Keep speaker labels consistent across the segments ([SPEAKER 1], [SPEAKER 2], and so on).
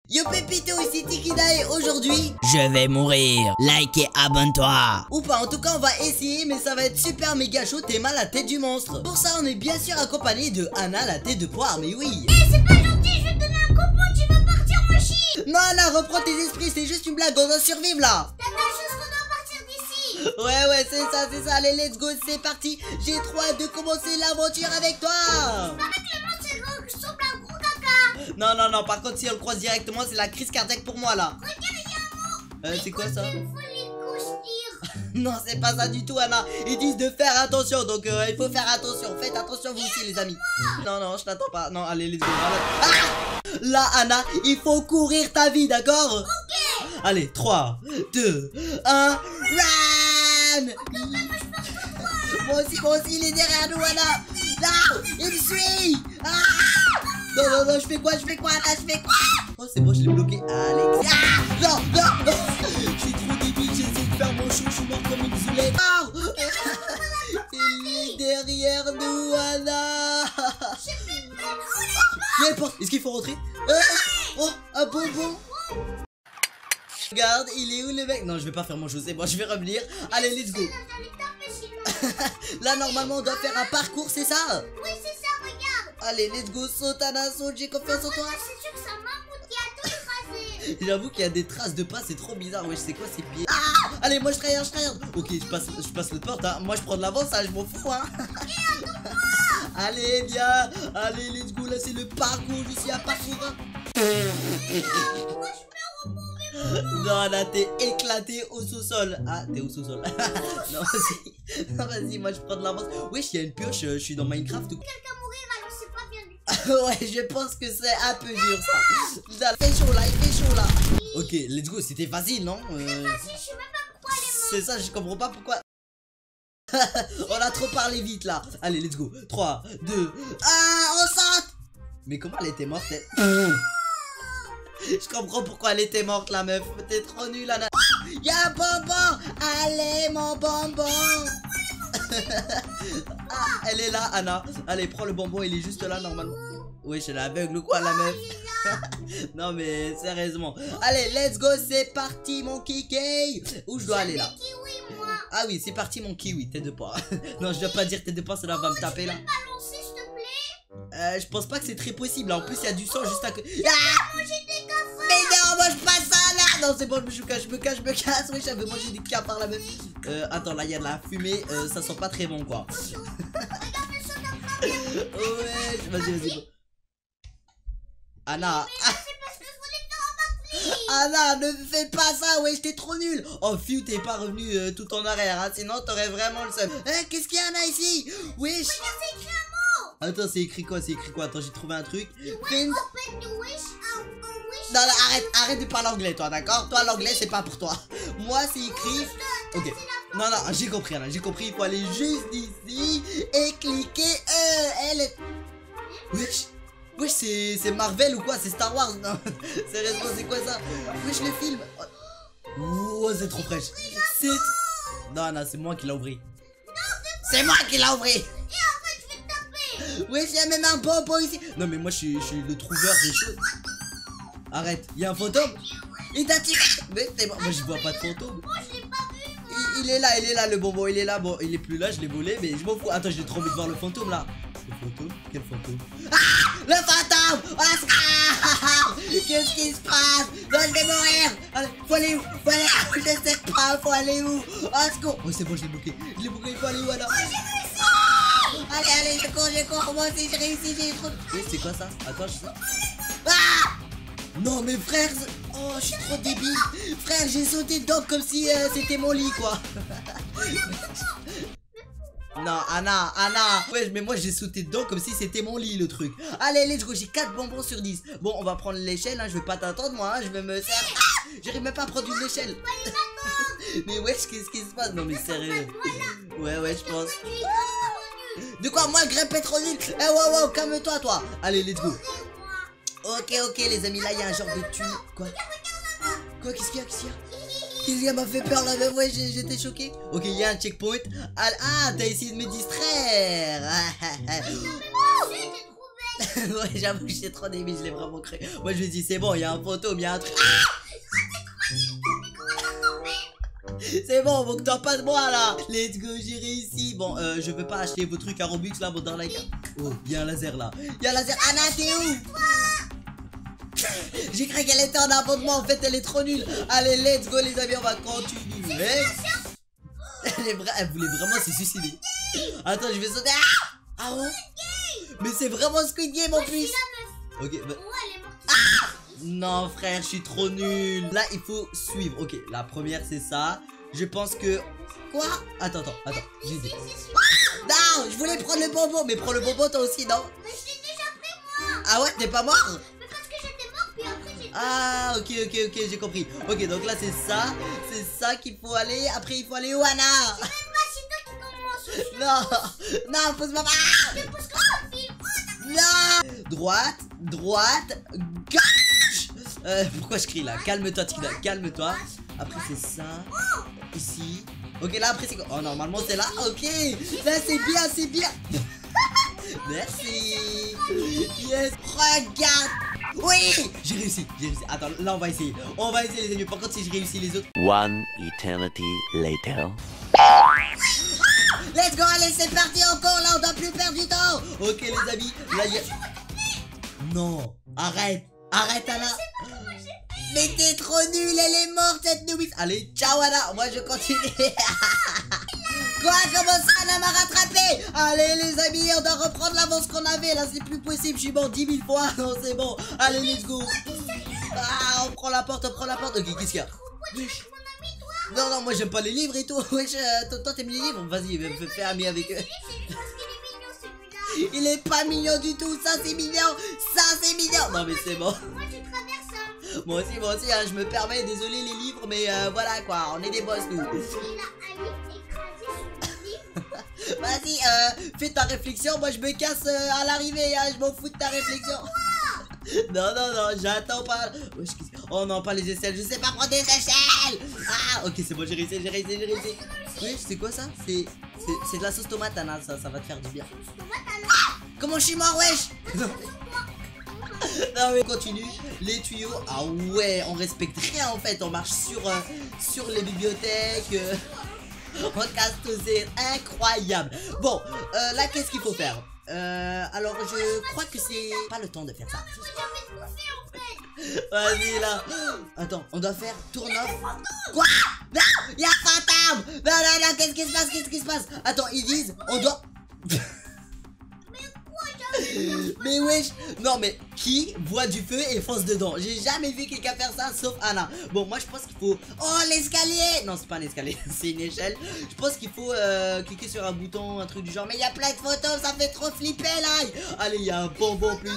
[SPEAKER 1] Yo Pépito, ici Tikida et aujourd'hui
[SPEAKER 2] je vais mourir. Like et abonne-toi.
[SPEAKER 1] ou pas, en tout cas on va essayer, mais ça va être super méga chaud. Théma la tête du monstre. Pour ça on est bien sûr accompagné de Anna la tête de poire. Mais oui.
[SPEAKER 3] C'est pas gentil, je vais te donner un coupon, tu vas partir en Chine.
[SPEAKER 1] Non Anna, reprends tes esprits, c'est juste une blague, on doit survivre là.
[SPEAKER 3] T'as ta chose qu'on doit partir d'ici.
[SPEAKER 1] Ouais c'est ça, allez let's go, c'est parti. J'ai trop hâte de commencer l'aventure avec toi.
[SPEAKER 3] Clément, c'est ressemble à un gros caca.
[SPEAKER 1] Non, par contre si on le croise directement c'est la crise cardiaque pour moi là.
[SPEAKER 3] Regarde, il y a un mot.
[SPEAKER 1] C'est quoi ça?
[SPEAKER 3] Il faut les coustir.
[SPEAKER 1] Non c'est pas ça du tout Anna. Ils disent de faire attention, donc il faut faire attention. Faites attention vous aussi les amis. Non je t'attends pas. Non allez let's go. Ah là Anna, il faut courir ta vie, d'accord?
[SPEAKER 3] Ok.
[SPEAKER 1] Allez 3, 2, 1, run. Moi aussi il est derrière nous Anna. Non, il me suit. Non, je fais quoi Anna, je fais quoi? Oh c'est bon, je l'ai bloqué. Alex. Non. Je suis trop débile, j'essaie de faire mon show, je suis mort comme une zoulette. Il est derrière nous Anna. Il y a une porte, est-ce qu'il faut rentrer? Oh, un bonbon. Regarde, il est où le mec? Non, je vais pas faire mon show, c'est bon, je vais revenir. Allez, let's go. Là, normalement, on doit faire un parcours, c'est ça?
[SPEAKER 3] Oui, c'est ça, regarde.
[SPEAKER 1] Allez, let's go, saute Anna, saute, j'ai confiance en toi.
[SPEAKER 3] C'est sûr que ça mammouth qui a tout écrasé.
[SPEAKER 1] J'avoue qu'il y a des traces de pas, c'est trop bizarre. Ouais, je sais quoi ces pieds. Allez, moi je tryhard. Ok, je passe le porte, hein. Moi je prends de l'avance, hein, je m'en fous, hein. Allez, viens. Allez, let's go, là c'est le parcours, je suis à parcours. Non, là t'es éclaté au sous-sol. Ah, t'es au sous-sol. Non, vas-y, moi je prends de l'avance. Wesh, il y a une pioche, je suis dans Minecraft.
[SPEAKER 3] Quelqu'un mourir alors c'est pas bien du tout.
[SPEAKER 1] Ouais, je pense que c'est un peu dur ça. Il fait chaud là. Ok, let's go, c'était facile, non?
[SPEAKER 3] Je sais même pas pourquoi elle est morte.
[SPEAKER 1] C'est ça, je comprends pas pourquoi. On a trop parlé vite là. Allez, let's go. 3, 2, on saute. Mais comment elle était morte elle? Je comprends pourquoi elle était morte la meuf. T'es trop nulle Anna. Y'a un bonbon. Allez mon bonbon. Elle est là Anna. Allez, prends le bonbon, il est juste là normalement. Oui, je l'aveugle ou quoi la meuf? Non mais sérieusement. Allez, let's go, c'est parti mon kiki. Où je dois aller là?
[SPEAKER 3] Kiwi, moi.
[SPEAKER 1] Ah oui, c'est parti mon kiwi, tête de poire. Non, je dois pas dire tête de poire, ça va me taper là.
[SPEAKER 3] Balancer s'il te plaît.
[SPEAKER 1] Je pense pas que c'est très possible. En plus, il y a du sang juste à côté.
[SPEAKER 3] Manger des cafards.
[SPEAKER 1] Mais non, mange pas ça là. Non, c'est bon, je me casse. Oui, j'avais mangé des cafards la meuf. Attends, là, il y a de la fumée. Ça sent pas très bon quoi. Ouais, vas-y. Bon. Anna.
[SPEAKER 3] C'est parce que je voulais faire un batterie.
[SPEAKER 1] Anna, ne fais pas ça, ouais, j'étais trop nul. Oh, Fiu, t'es pas revenu tout en arrière, hein, sinon t'aurais vraiment le seum. Qu'est-ce qu'il y a, Anna, ici? Wesh.
[SPEAKER 3] Regarde, c'est écrit un mot.
[SPEAKER 1] Attends, c'est écrit quoi? Attends, j'ai trouvé un truc.
[SPEAKER 3] Open the wish, a wish.
[SPEAKER 1] Non, arrête de parler anglais, toi, d'accord? Toi, l'anglais, c'est pas pour toi. Moi, c'est écrit. Ok. Non, j'ai compris, Anna, j'ai compris. Il faut aller juste ici et cliquer. Elle est. Wesh, c'est Marvel ou quoi? C'est Star Wars? Non, sérieusement, c'est quoi ça? Wesh, le film. Oh, c'est trop fraîche. Non, Anna, c'est moi qui l'a ouvert. C'est moi qui l'a ouvert.
[SPEAKER 3] Et en fait, je vais te taper.
[SPEAKER 1] Wesh, il y a même un bonbon ici. Non, mais moi, je suis le trouveur des choses. Arrête, il y a un fantôme. Il t'a tiré. Mais c'est bon, moi, je vois pas de fantôme.
[SPEAKER 3] Moi, je l'ai pas vu.
[SPEAKER 1] Il est là, le bonbon, il est là. Bon, il est plus là, je l'ai volé, mais je m'en fous. Attends, j'ai trop envie de voir le fantôme là. Le fantôme? Quel fantôme? Ah! Le fantôme! Qu'est-ce qui se passe? Non, je vais mourir! Allez, faut aller où? Je sais pas, faut aller où? Oh, secours! Oh, c'est bon, je l'ai bloqué, il faut aller où alors? Allez, je cours, moi aussi j'ai réussi, j'ai trop. C'est quoi ça? Attends, je sais. Ah! Non, mais frère, oh, je suis trop débile. Frère, j'ai sauté dedans comme si c'était mon lit, quoi. Non, Anna. Ouais, mais moi j'ai sauté dedans comme si c'était mon lit, le truc. Allez, let's go, j'ai 4 bonbons sur 10. Bon, on va prendre l'échelle, hein, je vais pas t'attendre, moi, hein, je vais me faire. J'arrive même pas à prendre une échelle. Mais wesh, qu'est-ce qui se passe? Non, mais sérieux. Ouais, je pense. De quoi, moi, grimpé trop nul? Wow, calme-toi, toi. Allez, let's go. Ok, les amis, là, il y a un genre de tube. Quoi? Qu'est-ce qu'il y a? Qu'est-ce qui m'a fait peur là? Ouais, j'étais choqué. Ok, il y a un checkpoint. Ah, t'as essayé de me distraire. Ouais, j'avoue que j'étais trop débile, je l'ai vraiment cru. Moi je me dis c'est bon, il y a un fantôme, il y a un truc. C'est bon, on toi pas de moi là. Let's go, j'ai réussi. Bon, je peux pas acheter vos trucs à Robux là, mon darling. Oh, il y a un laser là. Il y a un laser. Anna, t'es où? J'ai cru qu'elle était en avant de moi, en fait elle est trop nulle. Allez, let's go les amis, on va continuer. Elle voulait vraiment se suicider. Attends, je vais sauter. Ah ouais. Mais c'est vraiment Squid Game en plus. Ok, bah... Non frère, je suis trop nul. Là il faut suivre. Ok, la première c'est ça. Je pense que... Quoi? Attends, j'ai dit. Non, je voulais prendre le bonbon. Mais prends le bonbon toi aussi, non?
[SPEAKER 3] Mais je l'ai déjà pris moi.
[SPEAKER 1] Ah ouais, t'es pas mort?
[SPEAKER 3] Mais parce que j'étais mort puis après j'ai...
[SPEAKER 1] Ah ok, j'ai compris. Ok, donc là c'est ça qu'il faut aller. Après il faut aller où, Anna?
[SPEAKER 3] C'est même pas, c'est toi qui commence.
[SPEAKER 1] Non, pousse-moi pas.
[SPEAKER 3] Je pousse comme un fil.
[SPEAKER 1] Non. Droite, gauche. Pourquoi je crie là? Calme-toi, Tina, calme-toi. Après c'est ça. Ici. Ok, là après c'est quoi? Oh, normalement c'est là. Ok, là c'est bien. Merci. Yes. Regarde. Oui, j'ai réussi. Attends, là on va essayer les amis. Par contre si je réussis les autres.
[SPEAKER 4] One eternity later.
[SPEAKER 1] Let's go, allez c'est parti encore. Là on doit plus perdre du temps. Ok les amis, là il y a... Non, arrête Anna. Mais t'es trop nulle, elle est morte cette noobie. Allez, ciao Anna, moi je continue. Quoi? Comment ça, Anna m'a rattrapé? Allez les amis, on doit reprendre l'avance qu'on avait. Là c'est plus possible, je suis mort 10 000 fois. Non c'est bon, allez let's go. Ah, on prend la porte. Ok, qu'est-ce qu'il y a? Non, moi j'aime pas les livres et tout. Wesh, toi t'aimes les livres? Vas-y, fais ami avec eux. Il est pas mignon du tout, ça c'est mignon. Non mais c'est bon.
[SPEAKER 3] Moi je traverse ça.
[SPEAKER 1] Moi aussi, hein, je me permets, désolé les livres, mais voilà quoi, on est des boss nous.
[SPEAKER 3] Il a un livre écrasé sur le livre.
[SPEAKER 1] Vas-y, fais ta réflexion, moi je me casse à l'arrivée, hein, je m'en fous de ta réflexion. Non, j'attends pas. Oh non, pas les aisselles, je sais pas prendre des échelles. Ah, ok, c'est bon, j'ai réussi. Oui, c'est quoi ça? C'est de la sauce tomate, Anna, ça va te faire du bien. Comment je suis mort, wesh? Non mais on continue, les tuyaux. Ah ouais, on respecte rien en fait. On marche sur les bibliothèques. On casse tout, c'est incroyable. Bon, là qu'est-ce qu'il faut faire? Alors je crois que c'est pas le temps de faire ça. Vas-y là. Attends, on doit faire tourne-off. Quoi? Non, il y a un fantôme. Non, qu'est-ce qui se passe? Attends, ils disent on doit... Mais wesh. Non mais qui voit du feu et fonce dedans? J'ai jamais vu quelqu'un faire ça sauf Anna. Bon moi je pense qu'il faut... Oh l'escalier. Non c'est pas un escalier, c'est une échelle. Je pense qu'il faut cliquer sur un bouton, un truc du genre. Mais il y a plein de photos, ça fait trop flipper là. Allez il y a un bonbon en plus.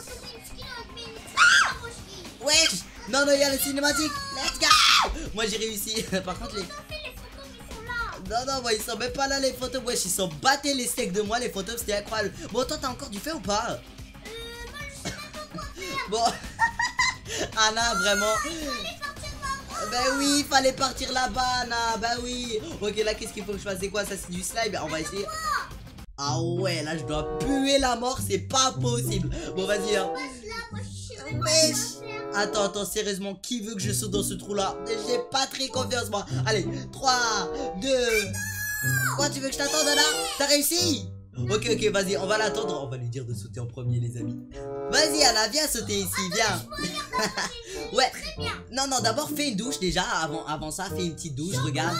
[SPEAKER 1] Wesh. Non il y a le cinématique. Let's go. Moi j'ai réussi. Par contre les... Non, moi ils sont même pas là les photos. Wesh, ils sont battés les steaks de moi, les photos, c'était incroyable. Bon, toi t'as encore du feu ou pas? Bon, Anna, vraiment. Ben oui, il fallait partir là-bas, Anna. Ben oui. Ok, là, qu'est-ce qu'il faut que je fasse? C'est quoi ça? C'est du slime? On va essayer. Ah ouais, là, je dois puer la mort, c'est pas possible. Bon, vas-y, hein. Wesh. Attends, sérieusement, qui veut que je saute dans ce trou-là? J'ai pas très confiance, moi. Allez, 3, 2... Quoi, tu veux que je t'attende, Anna? T'as réussi? Ok, vas-y, on va l'attendre. On va lui dire de sauter en premier, les amis. Vas-y, Anna, viens sauter ici, viens. Ouais. Non, d'abord, fais une douche, déjà. Avant ça, fais une petite douche, regarde.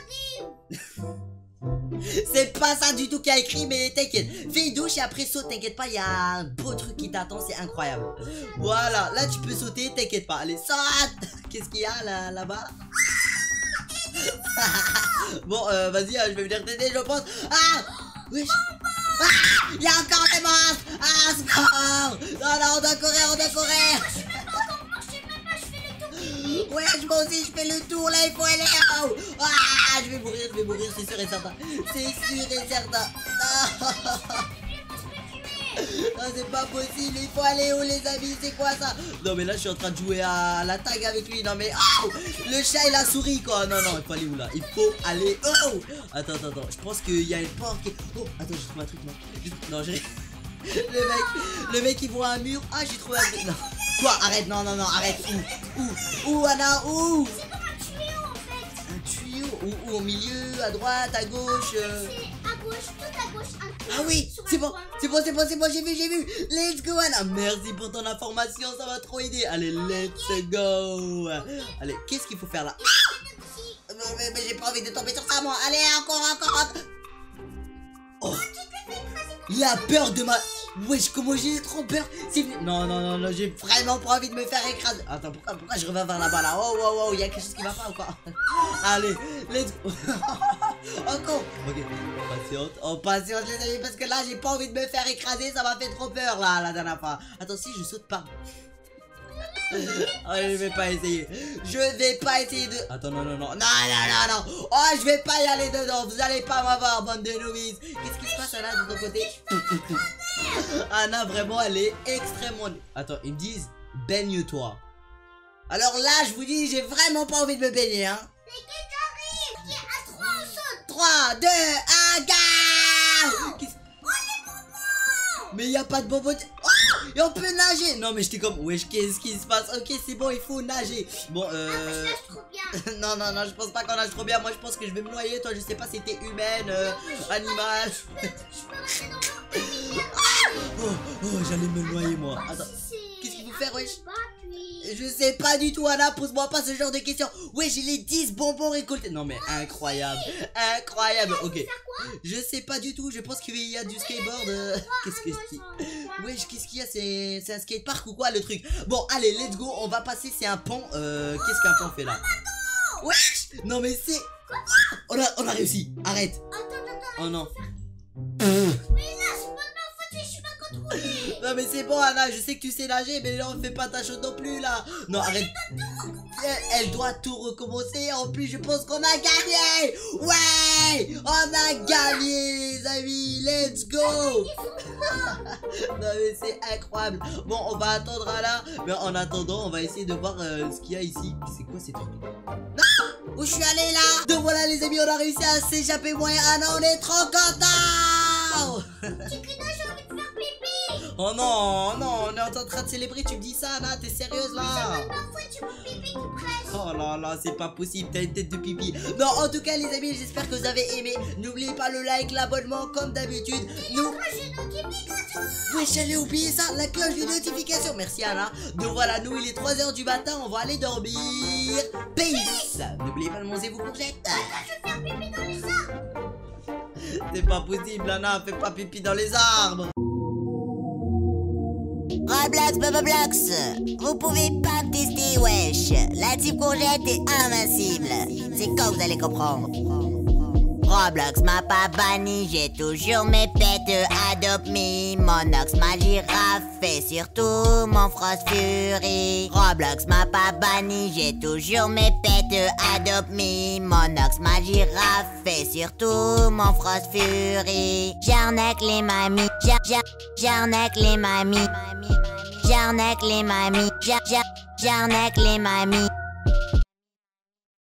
[SPEAKER 1] C'est pas ça du tout qui a écrit, mais t'inquiète. Fais une douche et après saute, t'inquiète pas, il y a un beau truc qui t'attend, c'est incroyable. Voilà, là tu peux sauter, t'inquiète pas. Allez, saute. Qu'est-ce qu'il y a là-bas? Bon, vas-y, je vais venir t'aider, je pense. Ah, oui. Il y a encore des monstres. Ah, secours. Non, on doit courir. Ouais, moi aussi je fais le tour, là il faut aller en haut. Ah, je vais mourir, c'est sûr et certain. Non, c'est pas possible, il faut aller où les amis, c'est quoi ça? Non mais là je suis en train de jouer à la tag avec lui. Non mais oh, le chat il a souri quoi. Non, il faut aller où là? Il faut aller oh. Attends, je pense qu'il y a une porte qui... Oh, attends, je trouve un truc moi. Non, j'ai... Le mec il voit un mur. Ah, j'ai trouvé un... Non. Quoi? Arrête, non, arrête. Où, Anna, où?
[SPEAKER 3] C'est comme un tuyau en fait.
[SPEAKER 1] Un tuyau? Où, au milieu, à droite, à gauche
[SPEAKER 3] C'est à gauche, tout à gauche. Un
[SPEAKER 1] Ah oui,
[SPEAKER 3] sur un
[SPEAKER 1] c'est bon,
[SPEAKER 3] coin.
[SPEAKER 1] c'est bon, j'ai vu. Let's go, Anna. Merci pour ton information, ça m'a trop aidé. Allez, let's go. Allez, qu'est-ce qu'il faut faire là? Mais j'ai pas envie de tomber sur ça, moi. Allez, encore. Oh, il a peur de ma... Wesh, comment j'ai trop peur. Non, j'ai vraiment pas envie de me faire écraser. Attends, pourquoi je reviens vers là-bas là? Oh, il y a quelque chose qui va pas ou quoi? Allez, let's go. Encore. Ok, on patiente les amis, parce que là j'ai pas envie de me faire écraser, ça m'a fait trop peur là la dernière fois. Attends, si je saute pas. Oh, je vais pas essayer de... Attends, non. Oh, je vais pas y aller dedans. Vous allez pas m'avoir, bande de novices. Qu'est-ce qui se passe, Anna, de ton côté? Anna, vraiment, elle est extrêmement... Attends, ils me disent, baigne-toi. Alors là, je vous dis, j'ai vraiment pas envie de me baigner, hein.
[SPEAKER 3] Mais qui t'arrive? À 3 on saute.
[SPEAKER 1] 3, 2, 1, go! Mais y a pas de bonbons. Oh, et on peut nager. Non mais j'étais comme, wesh, qu'est-ce qui se passe? Ok, c'est bon, il faut nager. Bon,
[SPEAKER 3] Je nage trop bien.
[SPEAKER 1] non, je pense pas qu'on nage trop bien. Moi, je pense que je vais me noyer. Toi, je sais pas si t'es humaine, animal.
[SPEAKER 3] Je peux rester dans l'eau.
[SPEAKER 1] Oh, j'allais me noyer, moi. Attends, qu'est-ce qu'il faut faire, wesh?
[SPEAKER 3] Puis...
[SPEAKER 1] Je sais pas du tout, Anna, pose-moi pas ce genre de questions. Ouais, j'ai les 10 bonbons récoltés. Non mais incroyable, ok. Je sais pas du tout, je pense qu'il y a du skateboard. Qu'est-ce que c'est? Wesh, qu'est-ce qu'il y a? C'est un skatepark ou quoi le truc? Bon, allez, let's go, on va passer, c'est un pont. Qu'est-ce qu'un pont fait là? Wesh, non mais c'est... On a réussi, arrête.
[SPEAKER 3] Attends.
[SPEAKER 1] Oh non.
[SPEAKER 3] Mais là, c'est pas de ma faute, je suis pas contrôlée.
[SPEAKER 1] Non mais c'est bon, Anna, je sais que tu sais nager, mais là on fait pas ta chose non plus là. Non, arrête. Elle doit tout recommencer. En plus, je pense qu'on a gagné. Ouais, on a gagné les amis. Let's go. Non mais c'est incroyable. Bon, on va attendre Anna. Mais en attendant, on va essayer de voir ce qu'il y a ici. C'est quoi ces trucs? Non, où je suis allé là? Donc voilà les amis, on a réussi à s'échapper moi et Anna. On est trop contents.
[SPEAKER 3] J'ai envie de faire pipi.
[SPEAKER 1] Oh non, on est en train de célébrer, tu me dis ça Anna, t'es sérieuse là?
[SPEAKER 3] C'est pas faute, tu mon pipi qui presse.
[SPEAKER 1] Oh là, c'est pas possible, t'as une tête de pipi. Non, en tout cas les amis, j'espère que vous avez aimé. N'oubliez pas le like, l'abonnement comme d'habitude. Oui, j'allais oublier ça, la cloche de notification. Merci Anna. Donc voilà, nous il est 3 h du matin, on va aller dormir. Peace. N'oubliez pas de manger vos courgettes.
[SPEAKER 3] Je vais faire pipi dans les arbres.
[SPEAKER 1] C'est pas possible Anna, fais pas pipi dans les arbres.
[SPEAKER 2] Roblox, Bubbleblox, vous pouvez pas me tester, wesh. La team courgette est invincible. C'est quand vous allez comprendre. Roblox m'a pas banni, j'ai toujours mes pets, Adopt Me. Mon ox, ma girafe et surtout mon Frost Fury. Roblox m'a pas banni, j'ai toujours mes pets, Adopt Me. Mon ox, ma girafe et surtout mon Frost Fury. J'arnaque les mamies, j'arnaque les mamies. J'arnaque les mamies, j'arnaque les mamies.